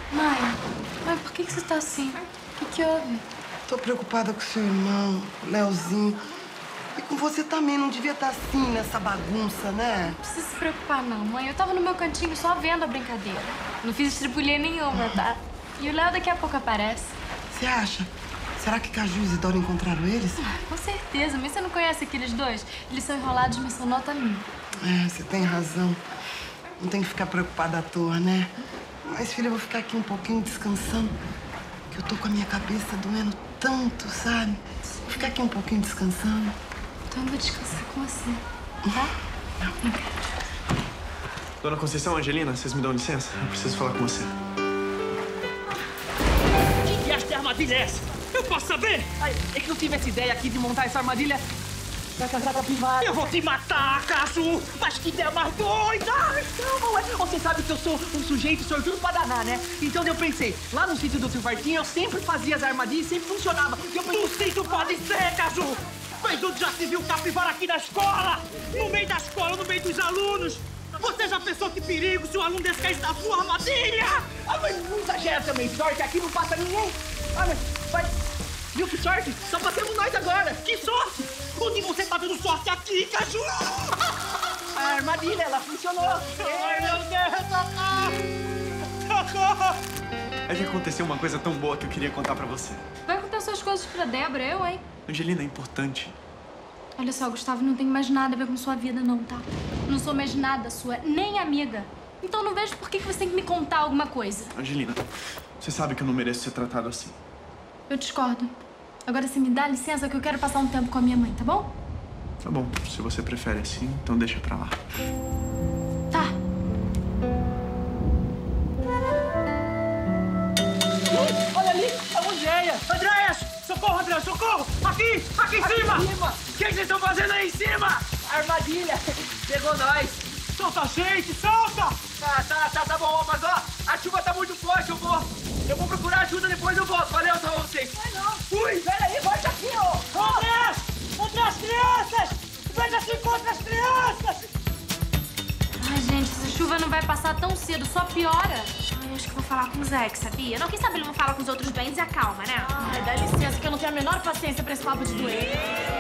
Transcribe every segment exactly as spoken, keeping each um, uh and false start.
Mãe, mãe, por que, que você tá assim? O que, que houve? Tô preocupada com seu irmão, Leozinho. E com você também, não devia estar assim nessa bagunça, né? Não precisa se preocupar, não, mãe. Eu tava no meu cantinho só vendo a brincadeira. Não fiz estripulia nenhuma, tá? E o Léo daqui a pouco aparece. Você acha? Será que Caju e Isidoro encontraram eles? Ah, com certeza, mas você não conhece aqueles dois? Eles são enrolados, mas são nota mil. É, você tem razão. Não tem que ficar preocupada à toa, né? Mas, filha, eu vou ficar aqui um pouquinho descansando. Que eu tô com a minha cabeça doendo tanto, sabe? Vou ficar aqui um pouquinho descansando. Então eu vou descansar com você, tá? Vem cá. Dona Conceição, Angelina, vocês me dão licença? Eu preciso falar com você. Que diacho de armadilha é essa? Eu posso saber? Ai, é que eu tive essa ideia aqui de montar essa armadilha pra casar pra privada. Eu vou te matar, Caju! Mas que ideia mais doida! Não, ué. Você sabe que eu sou um sujeito sortudo pra danar, né? Então eu pensei, lá no sítio do tio Vartinho, eu sempre fazia as armadilhas e sempre funcionava. Eu pensei, no sítio pode ser, Caju! Mas onde já se viu capivara aqui na escola? No meio da escola, no meio dos alunos! Você já pensou que perigo se um aluno desse caísse da sua armadilha? Ah, mas não exagera também, sorte, aqui não passa ninguém. Ah, mas vai... Viu que sorte? Só passamos nós agora. Que sorte! Onde você tá vendo sorte aqui, Caju? A armadilha, ela funcionou. Ai, meu Deus, socorro! Socorro! É que aconteceu uma coisa tão boa que eu queria contar pra você. Vai contar suas coisas pra Débora, eu, hein? Angelina, é importante. Olha só, Gustavo, não tem mais nada a ver com sua vida, não, tá? Não sou mais nada sua, nem amiga. Então não vejo por que você tem que me contar alguma coisa. Angelina, você sabe que eu não mereço ser tratado assim. Eu discordo. Agora você me dá licença que eu quero passar um tempo com a minha mãe, tá bom? Tá bom, se você prefere assim, então deixa pra lá. Tá. Uh, olha ali, a Andréia! Andréia! Socorro, Andréia, socorro! Aqui, aqui em cima! O que vocês estão fazendo aí em cima? Armadilha! Pegou nós! Solta a gente, solta! Tá, tá, tá, tá bom, mas ó, a chuva tá muito forte, eu vou... Eu vou procurar ajuda, depois eu volto. Valeu, tá bom, vocês. Vai não! Ui! Peraí, volta aqui, ó! André! Contra as crianças! Veja assim contra as crianças! Ai, gente, essa chuva não vai passar tão cedo, só piora. Ai, acho que vou falar com o Zé, que sabia? Não, quem sabe ele não fala com os outros bens e acalma, né? Ai, dá licença que eu não tenho a menor paciência pra esse papo de doente.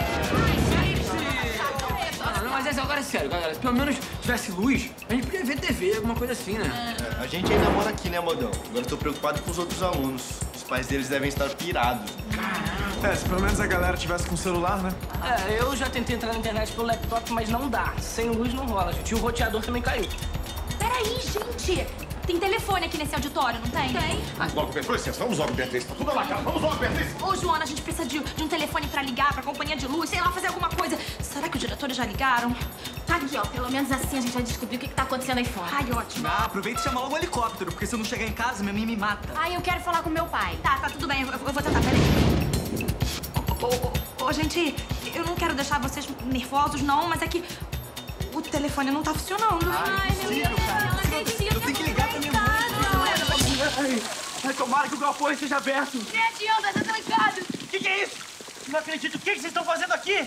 Não, não, mas essa, agora é sério, galera. Se pelo menos tivesse luz, a gente podia ver T V, alguma coisa assim, né? É, a gente ainda mora aqui, né, modão? Agora eu tô preocupado com os outros alunos. Os pais deles devem estar pirados. É, se pelo menos a galera tivesse com celular, né? É, eu já tentei entrar na internet pelo laptop, mas não dá. Sem luz não rola, gente. E o roteador também caiu. Peraí, gente! Tem telefone aqui nesse auditório, não tem? Tem. Vamos logo, Beatriz. Vamos logo, Beatriz. Tá tudo alagado. Vamos logo, Beatriz. Ô, Joana, a gente precisa de, de um telefone pra ligar pra companhia de luz, sei lá, fazer alguma coisa. Será que os diretores já ligaram? Tá aqui, ó. Pelo menos assim a gente vai descobrir o que, que tá acontecendo aí fora. Ai, ótimo. Ah, aproveita e chama logo um helicóptero, porque se eu não chegar em casa, minha mãe me mata. Ai, eu quero falar com meu pai. Tá, tá, tudo bem. Eu, eu vou tentar, peraí. Ô, ô, ô, ô, gente, eu não quero deixar vocês nervosos, não, mas é que o telefone não tá funcionando. Ai, meu Deus, cara. Eu não acredito. Eu tenho que ligar pra minha mãe. Ai, ai, tomara que o galpão esteja aberto. Nem adianta, tá trancado. O que, que é isso? Não acredito. O que, que vocês estão fazendo aqui?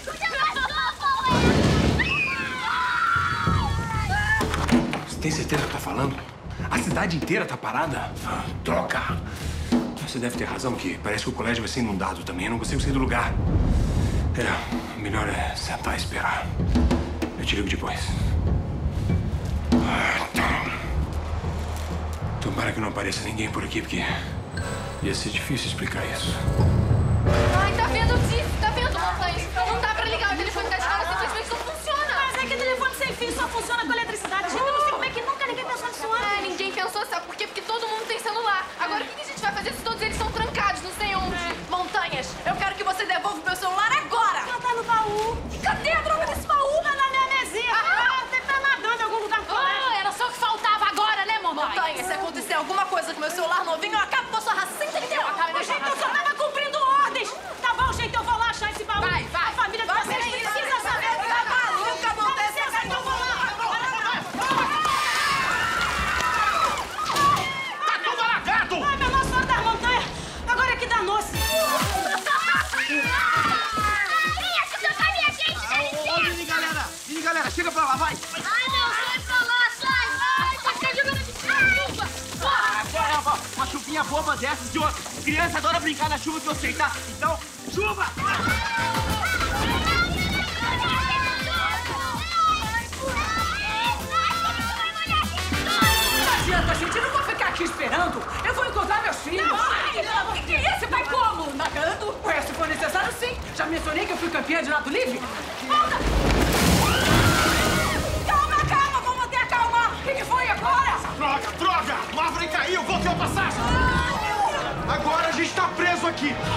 Você tem certeza que tá falando? A cidade inteira tá parada? Ah, troca! Você deve ter razão que parece que o colégio vai ser inundado também. Eu não consigo sair do lugar. É, melhor é sentar e esperar. Eu te ligo depois. Ah, tá. Tomara que não apareça ninguém por aqui, porque ia ser difícil explicar isso. Ai, tá vendo, Tiff? Tá vendo, Montanha? Não dá pra ligar o telefone da escola, simplesmente não funciona. Mas é que telefone sem fio só funciona com eletricidade. Gente, eu não sei como é que nunca ninguém pensou nisso antes. Ah, ninguém pensou, sabe por quê? Porque todo mundo tem celular. Agora, o que a gente vai fazer se todos eles estão trancados, não sei onde? É. Montanhas, eu quero que você devolva o meu celular agora. Ela tá no baú. E cadê a droga desse baú? Tá na minha mesinha. Ah, deve estar nadando em algum lugar do colégio. Ah, era só o que faltava agora, né, mamãe? Montanha, se acontecer alguma coisa com o meu celular novinho, eu acabo com a sua raça, entendeu? Acaba Ô, gente, eu só tava cumprindo ordens. Tá bom, gente, eu vou lá achar esse baú. Vai, vai. A família de Vai, vocês peraí, precisa saber o que tá maluca, Montanha. Então eu vou lá. gracinha boba dessas de uma criança adora brincar na chuva que eu sei, tá? Então, chuva! Não adianta, gente. Eu não vou ficar aqui esperando. Eu vou encontrar meus filhos. Não, o que é isso? Vai como? Nadando? Ué, se for necessário, sim. Já mencionei que eu fui campeã de nado livre. Volta! Calma, calma. Vamos manter a calma. O que, que foi agora? Droga, droga! Marvin caiu, voltei a passagem! Agora a gente tá preso aqui!